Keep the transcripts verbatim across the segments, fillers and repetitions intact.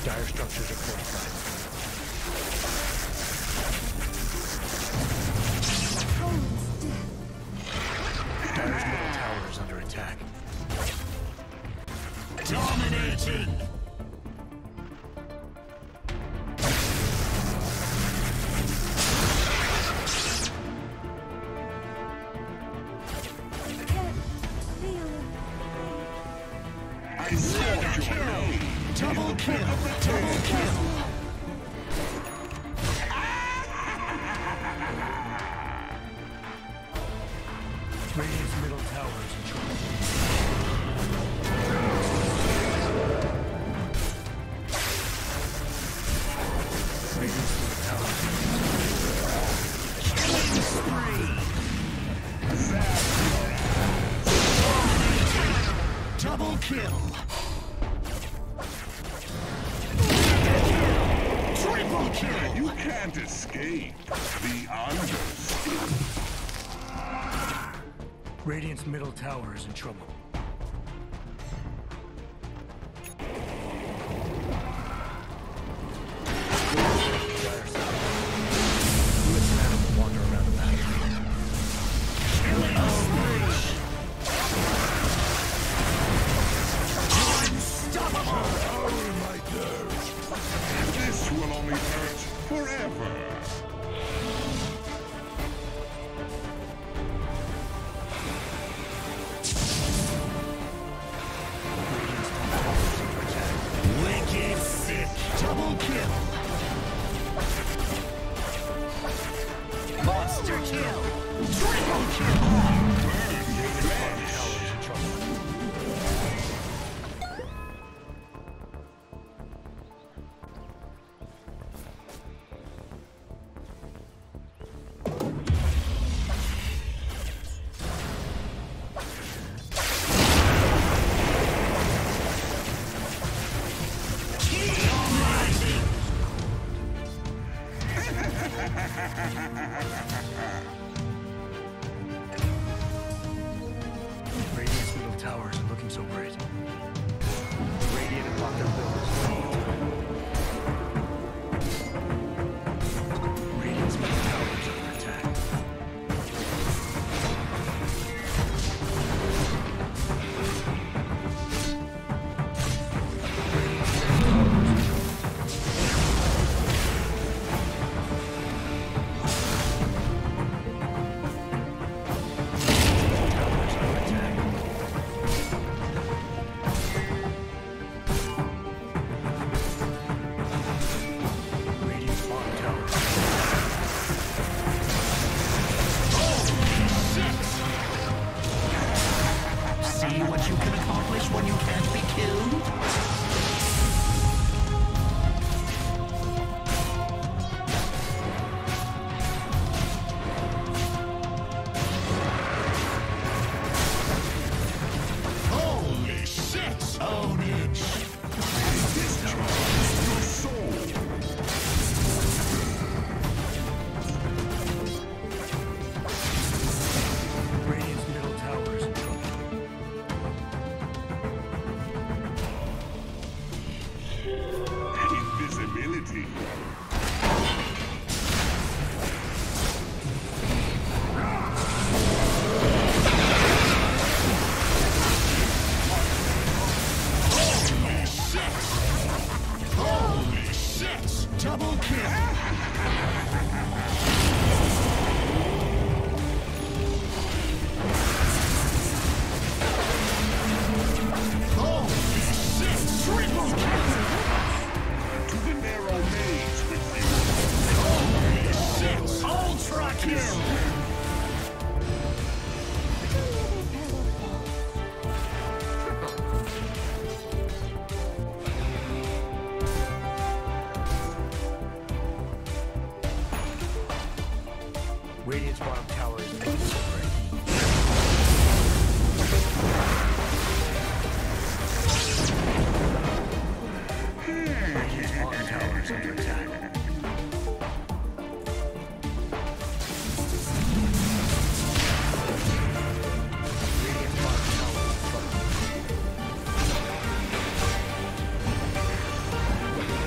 Dire structures are fortified. Dire's middle tower is under attack. Dominating! Double kill! Double kill! Radiant's middle tower is in trouble. Radiant's middle tower is in trouble. Killing spree! Double kill! Triple kill! You can't escape the underskin. Radiant's middle tower is in trouble. Wander around the battlefield. Killing spree! Unstoppable! Oh my God! This will only hurt forever. Wicked sick! Double kill! Monster kill! Triple kill! Radiant's middle tower isn't looking so great. Radiant have locked their buildings. Radiant's middle tower is under attack. See what you can accomplish when you can't be killed? Holy shit! Own it! Discharge your soul. Radiant's middle tower is in trouble. Invisibility. Holy shit! Holy shit! Double kill! Holy shit! Triple kill! To the narrow maze with you. Holy shit! Ultra kill! Radiant's bottom tower is in trouble. Radiant's bottom tower is under attack. Radiant's bottom tower is in trouble.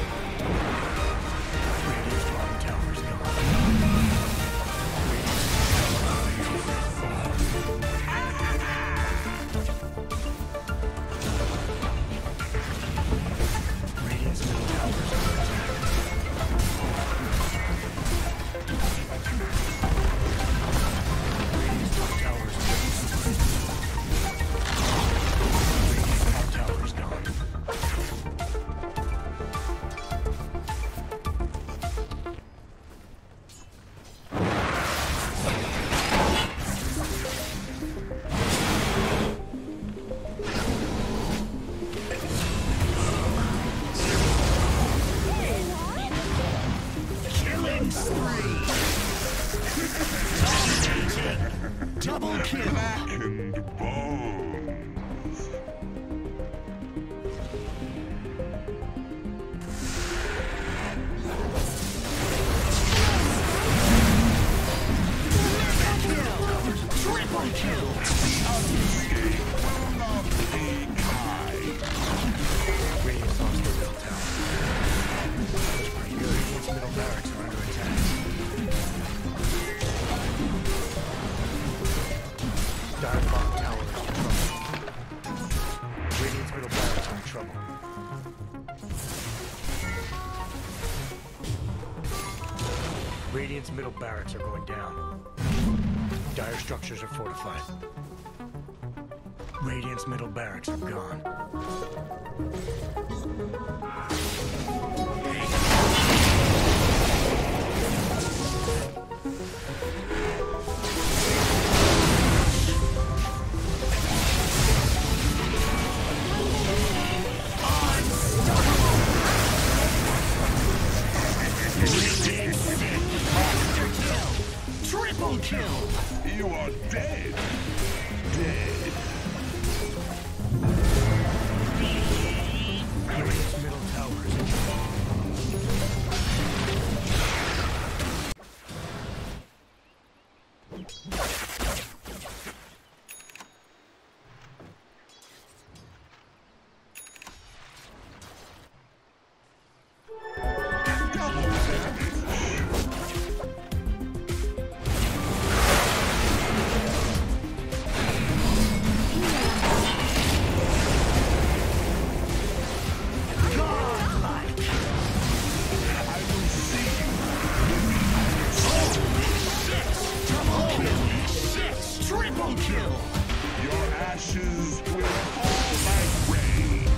Radiant's middle barracks are going down. Dire structures are fortified. Radiant's middle barracks are gone. Triple kill! You are dead. Dead. Radiant's middle tower is in Double damage. I will see you. Triple kill! Your ashes will fall like rain.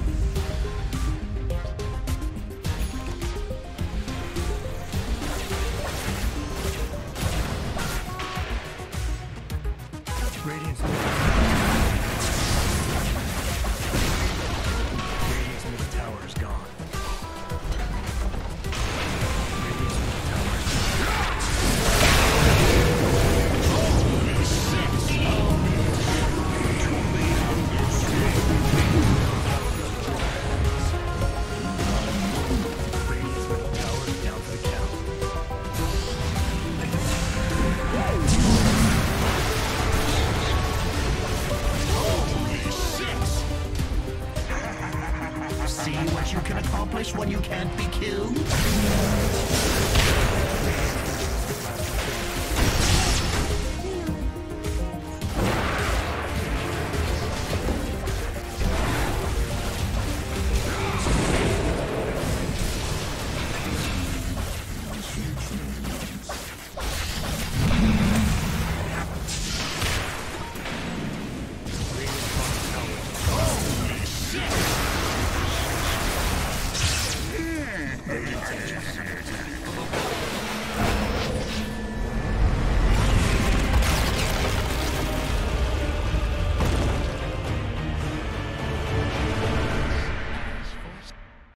Radiant's middle Radiant's middle tower is gone. Radiant's middle tower is Radiant's middle tower is down for the count. See what you can accomplish when you can't be killed?